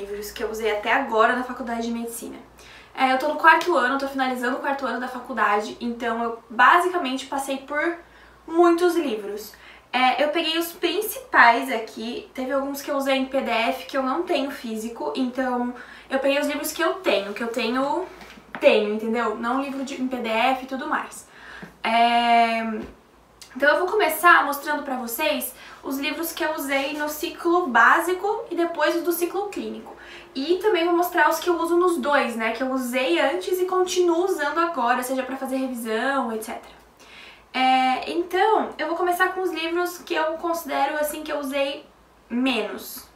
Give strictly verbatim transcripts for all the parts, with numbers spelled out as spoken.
livros que eu usei até agora na faculdade de medicina. É, eu tô no quarto ano, tô finalizando o quarto ano da faculdade, então eu basicamente passei por muitos livros. É, eu peguei os principais aqui, teve alguns que eu usei em P D F que eu não tenho físico, então eu peguei os livros que eu tenho, que eu tenho, tenho, entendeu? Não livro de, em P D F e tudo mais. É, então eu vou começar mostrando pra vocês os livros que eu usei no ciclo básico e depois os do ciclo clínico. E também vou mostrar os que eu uso nos dois, né, que eu usei antes e continuo usando agora, seja pra fazer revisão, etcétera. É, então, eu vou começar com os livros que eu considero, assim, que eu usei menos.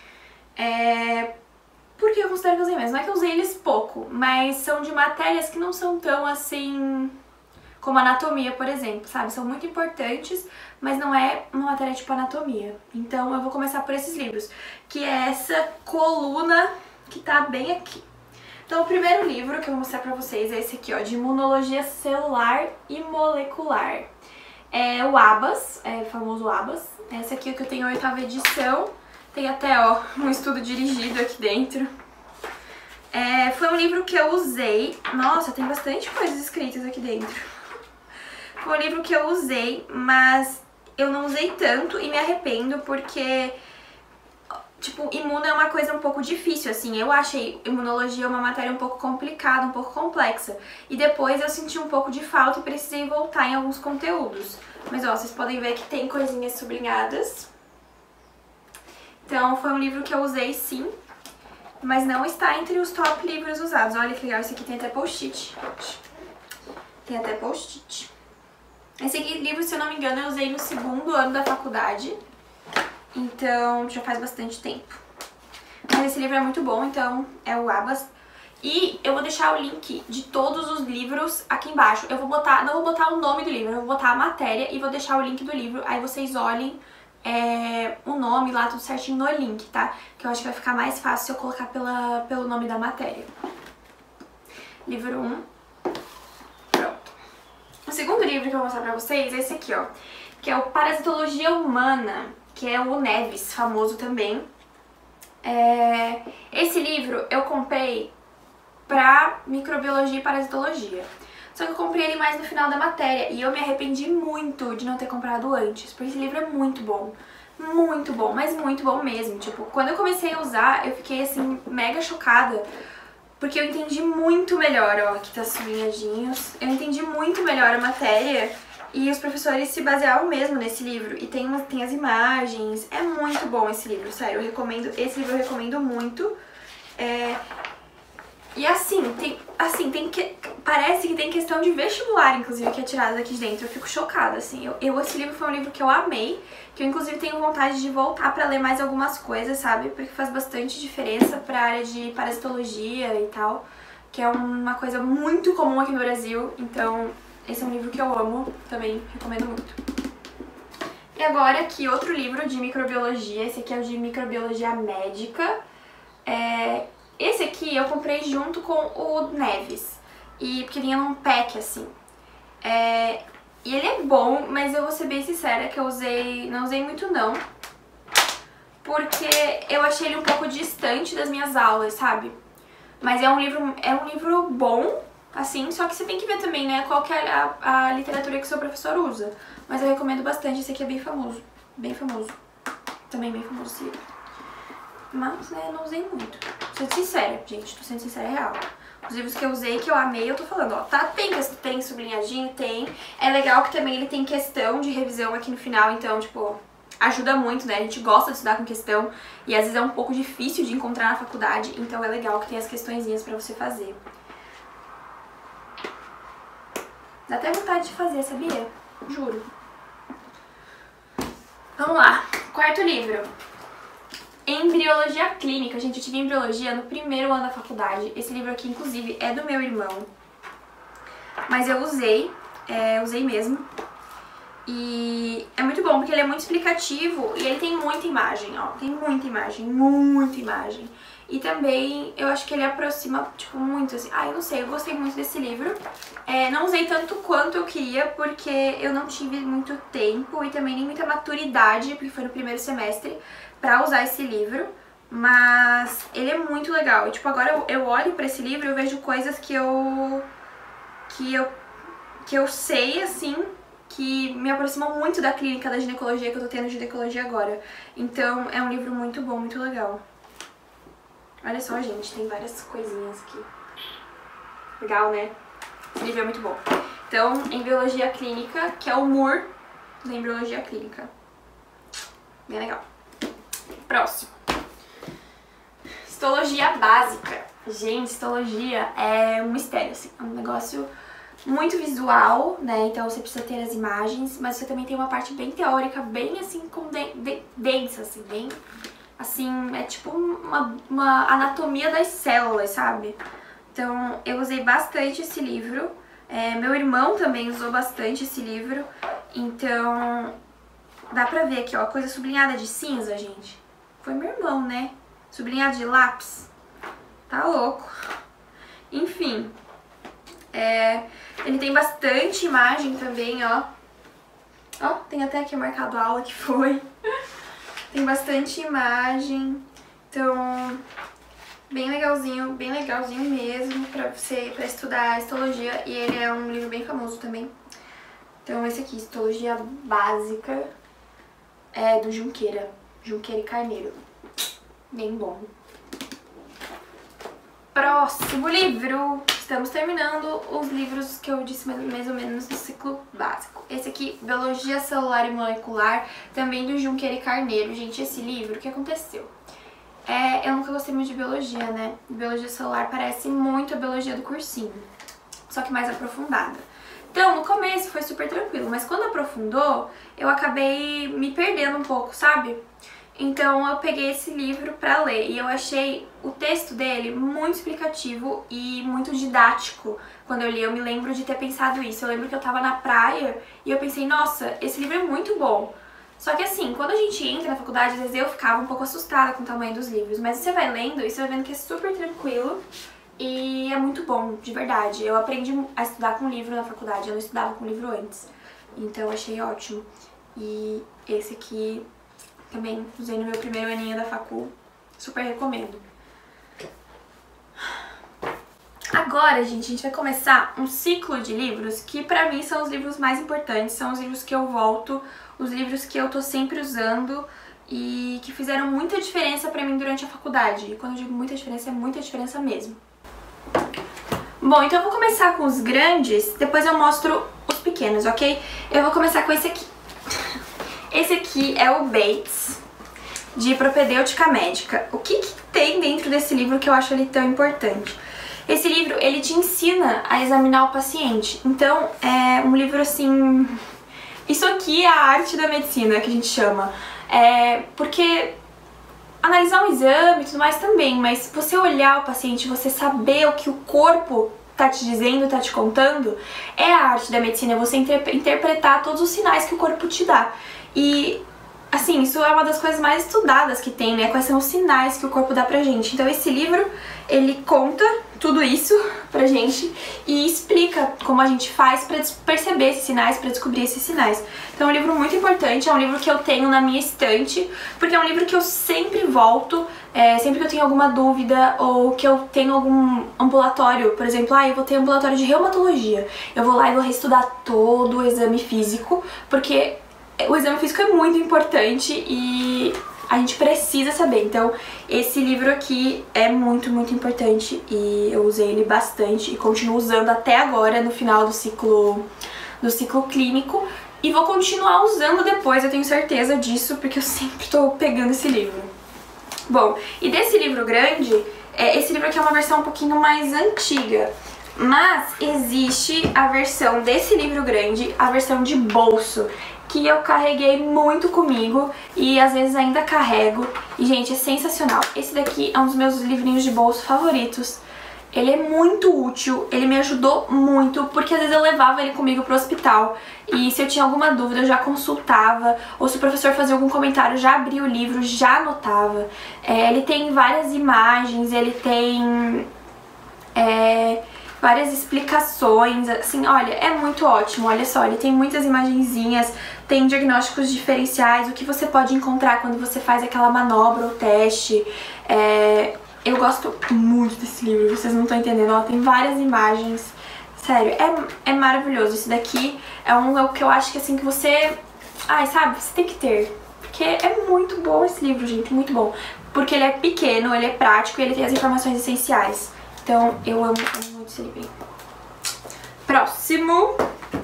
É, por que eu considero que eu usei menos? Não é que eu usei eles pouco, mas são de matérias que não são tão, assim, como anatomia, por exemplo, sabe? São muito importantes, mas não é uma matéria tipo anatomia. Então, eu vou começar por esses livros, que é essa coluna que tá bem aqui. Então, o primeiro livro que eu vou mostrar pra vocês é esse aqui, ó, de Imunologia Celular e Molecular. É o ABAS, é o famoso ABAS. Esse aqui é o que eu tenho a oitava edição. Tem até, ó, um estudo dirigido aqui dentro. É, foi um livro que eu usei... Nossa, tem bastante coisas escritas aqui dentro. Foi um livro que eu usei, mas eu não usei tanto e me arrependo porque... Tipo, imuno é uma coisa um pouco difícil, assim, eu achei imunologia uma matéria um pouco complicada, um pouco complexa. E depois eu senti um pouco de falta e precisei voltar em alguns conteúdos. Mas, ó, vocês podem ver que tem coisinhas sublinhadas. Então, foi um livro que eu usei, sim, mas não está entre os top livros usados. Olha que legal, esse aqui tem até post-it. Tem até post-it. Esse aqui, livro, se eu não me engano, eu usei no segundo ano da faculdade. Então, já faz bastante tempo. Mas esse livro é muito bom, então é o ABAS. E eu vou deixar o link de todos os livros aqui embaixo. Eu vou botar, não vou botar o nome do livro, eu vou botar a matéria e vou deixar o link do livro. Aí vocês olhem é, o nome lá, tudo certinho no link, tá? Que eu acho que vai ficar mais fácil se eu colocar pela, pelo nome da matéria. Livro um. Pronto. O segundo livro que eu vou mostrar pra vocês é esse aqui, ó. Que é o Parasitologia Humana, que é o Neves, famoso também. É... Esse livro eu comprei pra microbiologia e parasitologia. Só que eu comprei ele mais no final da matéria e eu me arrependi muito de não ter comprado antes, porque esse livro é muito bom. Muito bom, mas muito bom mesmo. Tipo, quando eu comecei a usar, eu fiquei assim, mega chocada, porque eu entendi muito melhor, ó, aqui tá sublinhadinhos. Eu entendi muito melhor a matéria. E os professores se baseavam mesmo nesse livro. E tem, uma, tem as imagens. É muito bom esse livro, sério. Eu recomendo. Esse livro eu recomendo muito. É, e assim, tem, assim, tem que, parece que tem questão de vestibular, inclusive, que é tirada daqui de dentro. Eu fico chocada, assim. Eu, eu, esse livro foi um livro que eu amei. Que eu, inclusive, tenho vontade de voltar pra ler mais algumas coisas, sabe? Porque faz bastante diferença pra área de parasitologia e tal. Que é uma coisa muito comum aqui no Brasil. Então... esse é um livro que eu amo, também recomendo muito. E agora aqui outro livro de microbiologia, esse aqui é o de microbiologia médica. É, esse aqui eu comprei junto com o Neves, e porque vinha num pack assim. É, e ele é bom, mas eu vou ser bem sincera que eu usei, não usei muito não, porque eu achei ele um pouco distante das minhas aulas, sabe? Mas é um livro, é um livro bom, assim, só que você tem que ver também, né, qual que é a, a literatura que o seu professor usa. Mas eu recomendo bastante, esse aqui é bem famoso, bem famoso. Também bem famoso esse livro. Mas, né, eu não usei muito. Sendo sincera, gente, tô sendo sincera, é real. Os livros que eu usei, que eu amei, eu tô falando, ó, tá, tem, tem sublinhadinho, tem. É legal que também ele tem questão de revisão aqui no final, então, tipo, ajuda muito, né, a gente gosta de estudar com questão. E às vezes é um pouco difícil de encontrar na faculdade, então é legal que tem as questõezinhas pra você fazer. Dá até vontade de fazer, sabia? Juro. Vamos lá. Quarto livro. Embriologia Clínica. Gente, eu tive embriologia no primeiro ano da faculdade. Esse livro aqui, inclusive, é do meu irmão. Mas eu usei, é, usei mesmo. E é muito bom, porque ele é muito explicativo e ele tem muita imagem, ó. Tem muita imagem, muita imagem. E também eu acho que ele aproxima, tipo, muito assim. Ah, eu não sei, eu gostei muito desse livro. É, não usei tanto quanto eu queria, porque eu não tive muito tempo e também nem muita maturidade, porque foi no primeiro semestre, pra usar esse livro. mas ele é muito legal. E, tipo, agora eu, eu olho pra esse livro e eu vejo coisas que eu, que eu, que eu sei, assim, que me aproximam muito da clínica da ginecologia que eu tô tendo ginecologia agora. Então é um livro muito bom, muito legal. Olha só, gente, tem várias coisinhas aqui. Legal, né? Esse livro é muito bom. Então, Embriologia Clínica, que é o M U R da Embriologia Clínica. Bem legal. Próximo. Histologia básica. Gente, histologia é um mistério, assim. É um negócio muito visual, né? Então você precisa ter as imagens, mas você também tem uma parte bem teórica, bem assim, com de, de, densa, assim, bem... Assim, é tipo uma, uma anatomia das células, sabe? Então, eu usei bastante esse livro. É, meu irmão também usou bastante esse livro. Então, dá pra ver aqui, ó, coisa sublinhada de cinza, gente. Foi meu irmão, né? Sublinhado de lápis. Tá louco. Enfim. É, ele tem bastante imagem também, ó. Ó, tem até aqui marcado a aula que foi. Tem bastante imagem. Então, bem legalzinho, bem legalzinho mesmo pra você, pra estudar histologia. E ele é um livro bem famoso também. Então esse aqui, Histologia Básica, é do Junqueira. Junqueira e Carneiro. Bem bom. Próximo livro. Estamos terminando os livros que eu disse mais ou menos do ciclo básico. Esse aqui, Biologia Celular e Molecular, também do Junqueira e Carneiro. Gente, esse livro, o que aconteceu? É, eu nunca gostei muito de biologia, né? Biologia celular parece muito a biologia do cursinho, só que mais aprofundada. Então, no começo foi super tranquilo, mas quando aprofundou, eu acabei me perdendo um pouco, sabe? Então eu peguei esse livro pra ler e eu achei o texto dele muito explicativo e muito didático. Quando eu li, eu me lembro de ter pensado isso. Eu lembro que eu tava na praia e eu pensei, nossa, esse livro é muito bom. Só que assim, quando a gente entra na faculdade, às vezes eu ficava um pouco assustada com o tamanho dos livros, mas você vai lendo e você vai vendo que é super tranquilo e é muito bom, de verdade. Eu aprendi a estudar com livro na faculdade, eu não estudava com livro antes, então eu achei ótimo. E esse aqui também usei no meu primeiro aninho da facul, super recomendo. Agora, gente, a gente vai começar um ciclo de livros que pra mim são os livros mais importantes, são os livros que eu volto, os livros que eu tô sempre usando e que fizeram muita diferença pra mim durante a faculdade. E quando eu digo muita diferença, é muita diferença mesmo. Bom, então eu vou começar com os grandes, depois eu mostro os pequenos, ok? Eu vou começar com esse aqui. Esse aqui é o Bates, de Propedêutica Médica. O que, que tem dentro desse livro que eu acho ele tão importante? Esse livro, ele te ensina a examinar o paciente. Então, é um livro assim... Isso aqui é a arte da medicina, que a gente chama. É porque analisar um exame e tudo mais também, mas você olhar o paciente, você saber o que o corpo tá te dizendo, tá te contando, é a arte da medicina, você interp- interpretar todos os sinais que o corpo te dá. E, assim, isso é uma das coisas mais estudadas que tem, né? Quais são os sinais que o corpo dá pra gente. Então esse livro, ele conta tudo isso pra gente e explica como a gente faz pra perceber esses sinais, pra descobrir esses sinais. Então é um livro muito importante, é um livro que eu tenho na minha estante, porque é um livro que eu sempre volto, é, sempre que eu tenho alguma dúvida ou que eu tenho algum ambulatório, por exemplo, ah, eu vou ter ambulatório de reumatologia, eu vou lá e vou reestudar todo o exame físico, porque o exame físico é muito importante e a gente precisa saber. Então esse livro aqui é muito, muito importante e eu usei ele bastante e continuo usando até agora no final do ciclo, do ciclo clínico e vou continuar usando depois, eu tenho certeza disso, porque eu sempre tô pegando esse livro. Bom, e desse livro grande, é, esse livro aqui é uma versão um pouquinho mais antiga, mas existe a versão desse livro grande, a versão de bolso, que eu carreguei muito comigo e às vezes ainda carrego. E, gente, é sensacional. Esse daqui é um dos meus livrinhos de bolso favoritos. Ele é muito útil, ele me ajudou muito, porque às vezes eu levava ele comigo pro hospital e se eu tinha alguma dúvida eu já consultava, ou se o professor fazia algum comentário, eu já abria o livro, já anotava. É, ele tem várias imagens, ele tem... É, várias explicações, assim, olha, é muito ótimo, olha só, ele tem muitas imagenzinhas, tem diagnósticos diferenciais, o que você pode encontrar quando você faz aquela manobra ou teste. É, eu gosto muito desse livro, vocês não estão entendendo, ó, tem várias imagens, sério, é, é maravilhoso. Esse daqui é um é o que eu acho que assim, que você, ai, sabe, você tem que ter, porque é muito bom esse livro, gente, muito bom, porque ele é pequeno, ele é prático e ele tem as informações essenciais. Então, eu amo, amo muito esse livro. Próximo.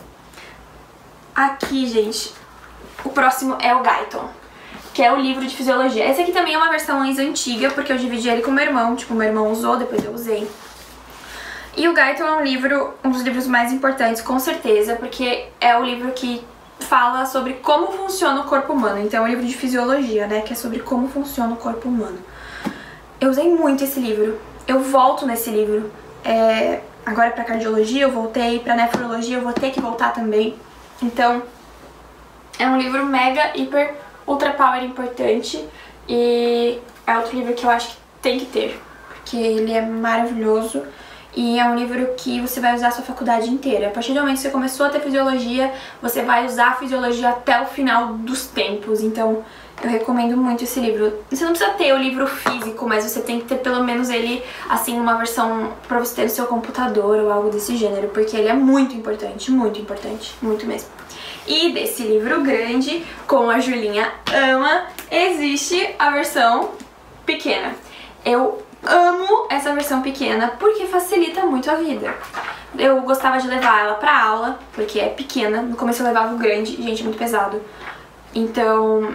Aqui, gente, o próximo é o Guyton, que é o livro de fisiologia. Esse aqui também é uma versão mais antiga, porque eu dividi ele com meu irmão. Tipo, meu irmão usou, depois eu usei. E o Guyton é um livro, um dos livros mais importantes, com certeza, porque é o livro que fala sobre como funciona o corpo humano. Então é um livro de fisiologia, né, que é sobre como funciona o corpo humano. Eu usei muito esse livro. Eu volto nesse livro. É, agora pra cardiologia eu voltei, pra nefrologia eu vou ter que voltar também. Então, é um livro mega, hiper, ultra power importante. E é outro livro que eu acho que tem que ter, porque ele é maravilhoso. E é um livro que você vai usar a sua faculdade inteira. A partir do momento que você começou a ter fisiologia, você vai usar a fisiologia até o final dos tempos. Então, eu recomendo muito esse livro. Você não precisa ter o livro físico, mas você tem que ter pelo menos ele, assim, uma versão pra você ter no seu computador ou algo desse gênero, porque ele é muito importante, muito importante, muito mesmo. E desse livro grande, como a Julinha ama, existe a versão pequena. Eu amo essa versão pequena porque facilita muito a vida. Eu gostava de levar ela pra aula, porque é pequena. No começo eu levava o grande, gente, muito pesado. Então,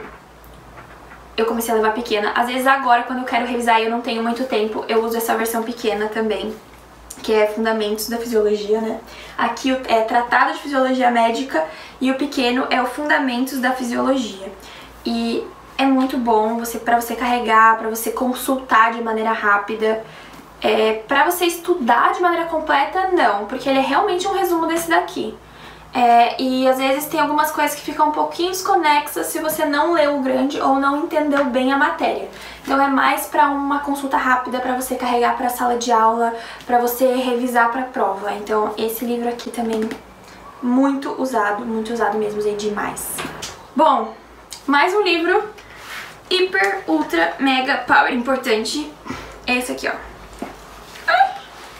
eu comecei a levar pequena. Às vezes agora, quando eu quero revisar e eu não tenho muito tempo, eu uso essa versão pequena também, que é Fundamentos da Fisiologia, né? Aqui é Tratado de Fisiologia Médica e o pequeno é o Fundamentos da Fisiologia. E é muito bom você, pra você carregar, pra você consultar de maneira rápida. É, pra você estudar de maneira completa, não, porque ele é realmente um resumo desse daqui. É, e às vezes tem algumas coisas que ficam um pouquinho desconexas se você não leu o grande ou não entendeu bem a matéria. Então é mais pra uma consulta rápida, pra você carregar pra sala de aula, pra você revisar pra prova. Então esse livro aqui também muito usado, muito usado mesmo, usei demais. Bom, mais um livro hiper, ultra, mega, power importante. É esse aqui, ó. Ai.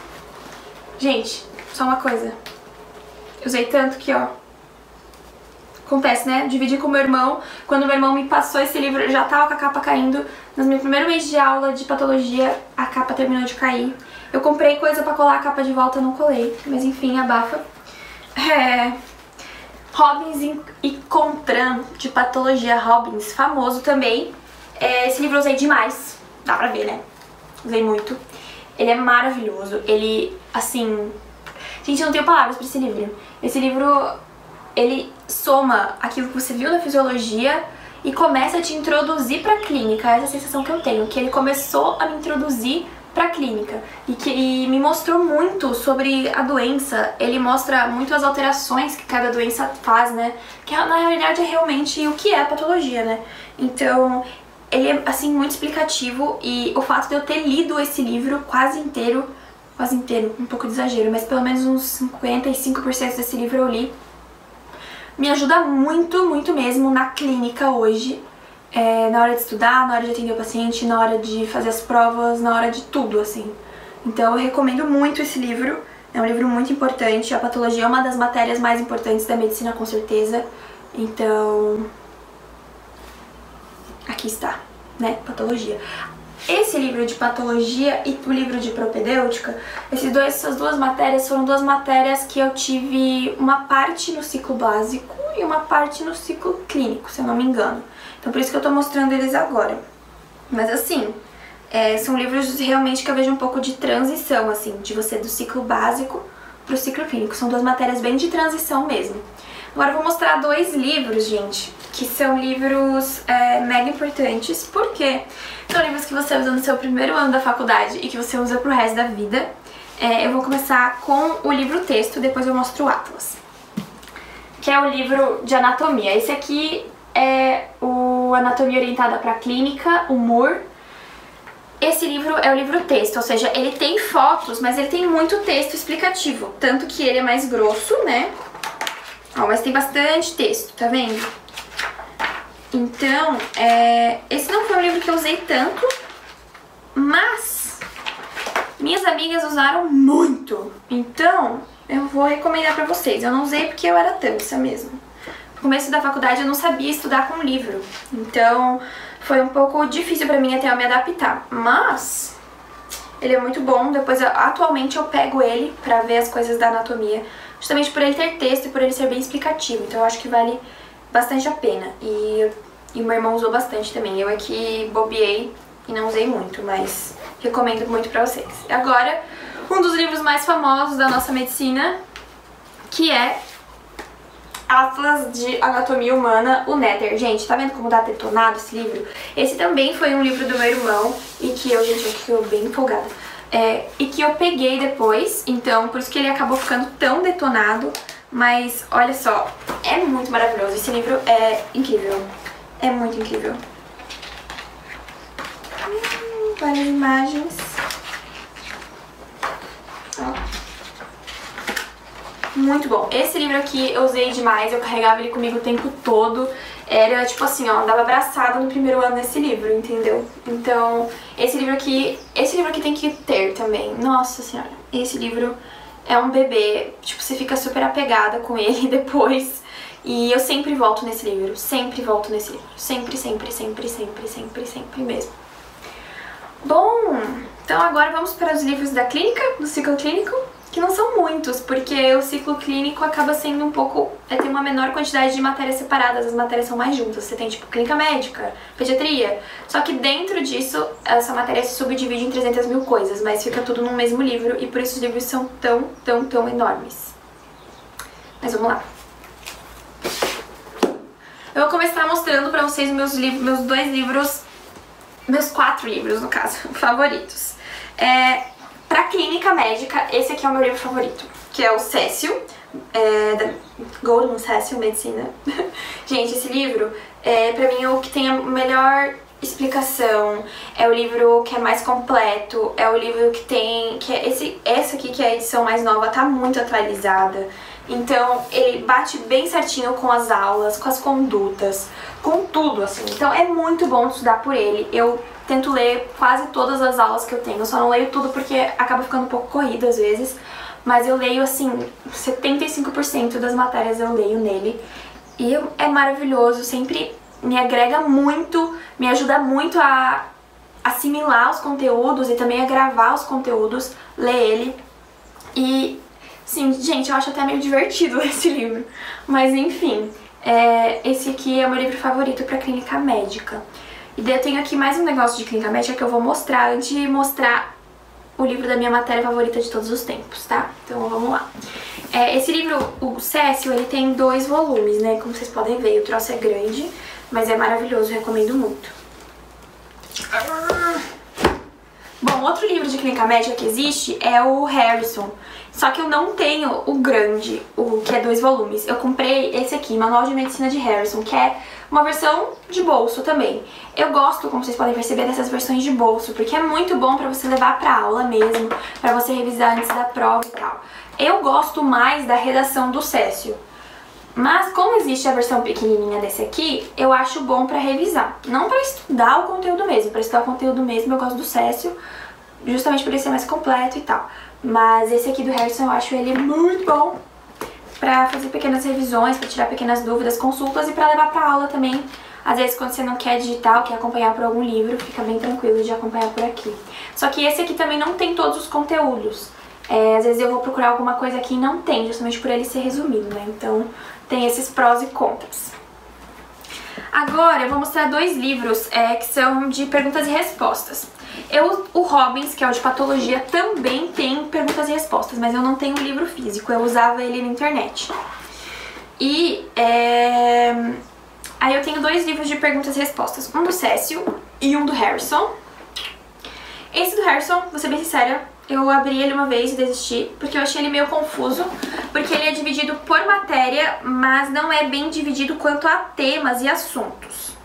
Gente, só uma coisa. Usei tanto que, ó, acontece, né? Dividi com meu irmão. Quando meu irmão me passou esse livro, eu já tava com a capa caindo. No meu primeiro mês de aula de patologia, a capa terminou de cair. Eu comprei coisa pra colar a capa de volta, não colei. Mas enfim, abafa. É... Robbins e Contran, de patologia. Robbins, famoso também. É, esse livro eu usei demais. Dá pra ver, né? Usei muito. Ele é maravilhoso. Ele, assim... Gente, eu não tenho palavras pra esse livro. Esse livro, ele soma aquilo que você viu na fisiologia e começa a te introduzir pra clínica. Essa é a sensação que eu tenho, que ele começou a me introduzir pra clínica e que e me mostrou muito sobre a doença. Ele mostra muito as alterações que cada doença faz, né? Que na realidade é realmente o que é a patologia, né? Então, ele é, assim, muito explicativo e o fato de eu ter lido esse livro quase inteiro, quase inteiro, um pouco de exagero, mas pelo menos uns cinquenta e cinco por cento desse livro eu li, me ajuda muito, muito mesmo na clínica hoje, é, na hora de estudar, na hora de atender o paciente, na hora de fazer as provas, na hora de tudo, assim. Então eu recomendo muito esse livro, é um livro muito importante, a patologia é uma das matérias mais importantes da medicina, com certeza, então aqui está, né, patologia. Esse livro de patologia e o livro de propedêutica, esses dois, essas duas matérias foram duas matérias que eu tive uma parte no ciclo básico e uma parte no ciclo clínico, se eu não me engano. Então por isso que eu tô mostrando eles agora. Mas assim, é, são livros realmente que eu vejo um pouco de transição, assim, de você do ciclo básico pro ciclo clínico. São duas matérias bem de transição mesmo. Agora eu vou mostrar dois livros, gente, que são livros é, mega importantes, porque são livros que você usa no seu primeiro ano da faculdade e que você usa pro resto da vida. É, eu vou começar com o livro texto, depois eu mostro o Atlas, que é o livro de anatomia. Esse aqui é o Anatomia Orientada para Clínica, o Moore. Esse livro é o livro texto, ou seja, ele tem fotos, mas ele tem muito texto explicativo. Tanto que ele é mais grosso, né? Ó, mas tem bastante texto, tá vendo? Então, é... esse não foi um livro que eu usei tanto, mas minhas amigas usaram muito. Então, eu vou recomendar pra vocês. Eu não usei porque eu era tansa mesmo. No começo da faculdade eu não sabia estudar com livro. Então, foi um pouco difícil pra mim até eu me adaptar. Mas ele é muito bom. Depois, eu, atualmente, eu pego ele pra ver as coisas da anatomia. Justamente por ele ter texto e por ele ser bem explicativo. Então, eu acho que vale bastante a pena. E, e o meu irmão usou bastante também. Eu é que bobeei e não usei muito, mas recomendo muito pra vocês. Agora, um dos livros mais famosos da nossa medicina, que é Atlas de Anatomia Humana, o Nether. Gente, tá vendo como tá detonado esse livro? Esse também foi um livro do meu irmão e que eu, gente, eu fiquei bem empolgada. É, e que eu peguei depois, então por isso que ele acabou ficando tão detonado. Mas olha só, é muito maravilhoso. Esse livro é incrível. É muito incrível. Hum, várias imagens. Ó. Muito bom. Esse livro aqui eu usei demais, eu carregava ele comigo o tempo todo. Era tipo assim, ó, andava abraçada no primeiro ano desse livro, entendeu? Então, esse livro aqui, esse livro aqui tem que ter também. Nossa senhora, esse livro é um bebê, tipo, você fica super apegada com ele depois. E eu sempre volto nesse livro, sempre volto nesse livro. Sempre, sempre, sempre, sempre, sempre, sempre mesmo. Bom, então agora vamos para os livros da clínica, do ciclo clínico. Que não são muitos, porque o ciclo clínico acaba sendo um pouco... É, tem uma menor quantidade de matérias separadas, as matérias são mais juntas. Você tem, tipo, clínica médica, pediatria. Só que dentro disso, essa matéria se subdivide em trezentas mil coisas, mas fica tudo no mesmo livro e por isso os livros são tão, tão, tão enormes. Mas vamos lá. Eu vou começar mostrando pra vocês meus, livros, meus dois livros, meus quatro livros, no caso, favoritos. É... Pra clínica médica, esse aqui é o meu livro favorito, que é o Cécio, é, da Goldman Cécio Medicina. Gente, esse livro, é, pra mim, é o que tem a melhor explicação, é o livro que é mais completo, é o livro que tem... que é esse, essa aqui, que é a edição mais nova, tá muito atualizada. Então, ele bate bem certinho com as aulas, com as condutas, com tudo, assim. Então, é muito bom estudar por ele. Eu tento ler quase todas as aulas que eu tenho. Eu só não leio tudo porque acaba ficando um pouco corrido às vezes. Mas eu leio, assim, setenta e cinco por cento das matérias eu leio nele. E é maravilhoso, sempre me agrega muito, me ajuda muito a assimilar os conteúdos e também a gravar os conteúdos, ler ele. E, sim, gente, eu acho até meio divertido esse livro. Mas, enfim, é, esse aqui é o meu livro favorito para clínica médica. E daí eu tenho aqui mais um negócio de clínica médica que eu vou mostrar antes de mostrar o livro da minha matéria favorita de todos os tempos, tá? Então vamos lá. É, esse livro, o Cécio, ele tem dois volumes, né? Como vocês podem ver, o troço é grande, mas é maravilhoso, recomendo muito. Bom, outro livro de clínica médica que existe é o Harrison. Só que eu não tenho o grande, o que é dois volumes. Eu comprei esse aqui, Manual de Medicina de Harrison, que é uma versão de bolso também. Eu gosto, como vocês podem perceber, dessas versões de bolso, porque é muito bom pra você levar pra aula mesmo, pra você revisar antes da prova e tal. Eu gosto mais da redação do Cécio. Mas como existe a versão pequenininha desse aqui, eu acho bom pra revisar. Não pra estudar o conteúdo mesmo. Pra estudar o conteúdo mesmo eu gosto do Cécio, justamente por ele ser mais completo e tal. Mas esse aqui do Harrison eu acho ele muito bom pra fazer pequenas revisões, pra tirar pequenas dúvidas, consultas e pra levar pra aula também. Às vezes quando você não quer digitar ou quer acompanhar por algum livro, fica bem tranquilo de acompanhar por aqui. Só que esse aqui também não tem todos os conteúdos. É, às vezes eu vou procurar alguma coisa aqui e não tem, justamente por ele ser resumido, né? Então tem esses prós e contras. Agora eu vou mostrar dois livros é, que são de perguntas e respostas. Eu, o Robbins, que é o de patologia, também tem perguntas e respostas, mas eu não tenho um livro físico, eu usava ele na internet. E é... aí eu tenho dois livros de perguntas e respostas, um do Cécio e um do Harrison. Esse do Harrison, vou ser bem sincera, eu abri ele uma vez e desisti, porque eu achei ele meio confuso, porque ele é dividido por matéria, mas não é bem dividido quanto a temas e assuntos.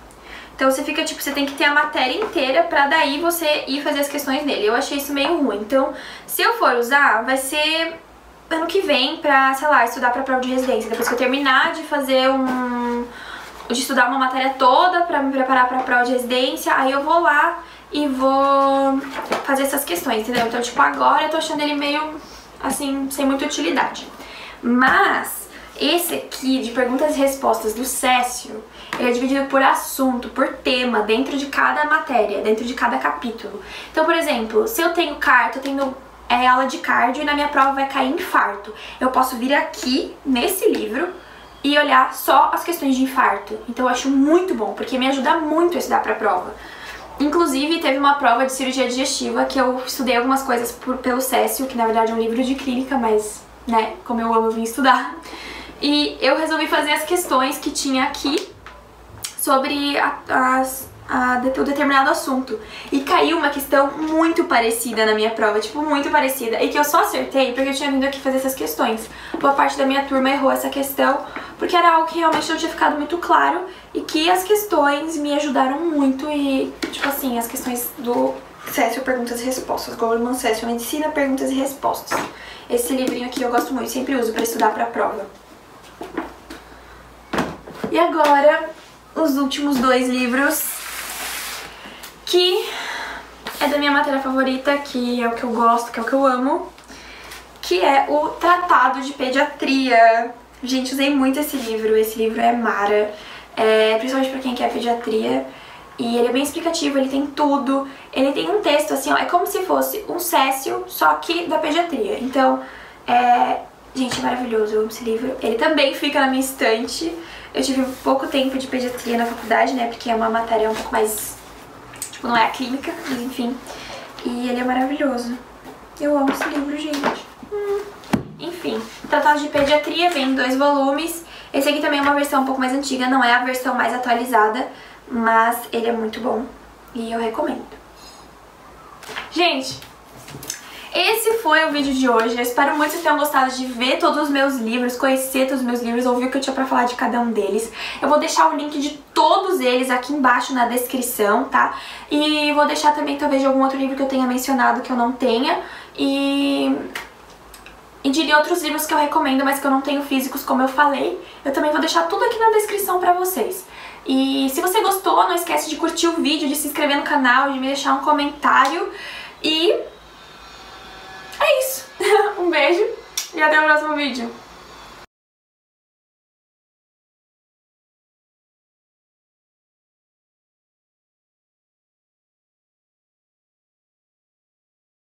Então você fica, tipo, você tem que ter a matéria inteira pra daí você ir fazer as questões nele. Eu achei isso meio ruim. Então, se eu for usar, vai ser ano que vem pra, sei lá, estudar pra prova de residência. Depois que eu terminar de fazer um... de estudar uma matéria toda pra me preparar pra prova de residência, aí eu vou lá e vou fazer essas questões, entendeu? Então, tipo, agora eu tô achando ele meio, assim, sem muita utilidade. Mas esse aqui, de perguntas e respostas do Cécio, ele é dividido por assunto, por tema, dentro de cada matéria, dentro de cada capítulo. Então, por exemplo, se eu tenho cardio, eu tenho é, aula de cardio e na minha prova vai cair infarto, eu posso vir aqui, nesse livro, e olhar só as questões de infarto. Então eu acho muito bom, porque me ajuda muito a estudar pra prova. Inclusive, teve uma prova de cirurgia digestiva que eu estudei algumas coisas por, pelo Cécio, que na verdade é um livro de clínica, mas, né, como eu amo, eu vim estudar. E eu resolvi fazer as questões que tinha aqui sobre a, as, a, o determinado assunto. E caiu uma questão muito parecida na minha prova, tipo, muito parecida. E que eu só acertei porque eu tinha vindo aqui fazer essas questões. Boa parte da minha turma errou essa questão, porque era algo que realmente não tinha ficado muito claro e que as questões me ajudaram muito e, tipo assim, as questões do Cécio Perguntas e Respostas, Goldman Cécio Medicina Perguntas e Respostas. Esse livrinho aqui eu gosto muito, sempre uso pra estudar pra prova. E agora, os últimos dois livros, que é da minha matéria favorita, que é o que eu gosto, que é o que eu amo, que é o Tratado de Pediatria. Gente, usei muito esse livro, esse livro é mara, é, principalmente pra quem quer pediatria, e ele é bem explicativo, ele tem tudo, ele tem um texto assim, ó, é como se fosse um Cécio, só que da pediatria. Então, é, gente, é maravilhoso, eu amo esse livro. Ele também fica na minha estante. Eu tive pouco tempo de pediatria na faculdade, né, porque é uma matéria um pouco mais, tipo, não é a clínica, mas enfim, e ele é maravilhoso. Eu amo esse livro, gente. Hum. Enfim, Tratado de Pediatria vem em dois volumes. Esse aqui também é uma versão um pouco mais antiga, não é a versão mais atualizada, mas ele é muito bom e eu recomendo. Gente, esse foi o vídeo de hoje. Eu espero muito que vocês tenham gostado de ver todos os meus livros, conhecer todos os meus livros, ouvir o que eu tinha pra falar de cada um deles. Eu vou deixar o link de todos eles aqui embaixo na descrição, tá? E vou deixar também talvez de algum outro livro que eu tenha mencionado que eu não tenha. E... E de outros livros que eu recomendo, mas que eu não tenho físicos, como eu falei. Eu também vou deixar tudo aqui na descrição pra vocês. E se você gostou, não esquece de curtir o vídeo, de se inscrever no canal, de me deixar um comentário. E é isso. Um beijo e até o próximo vídeo.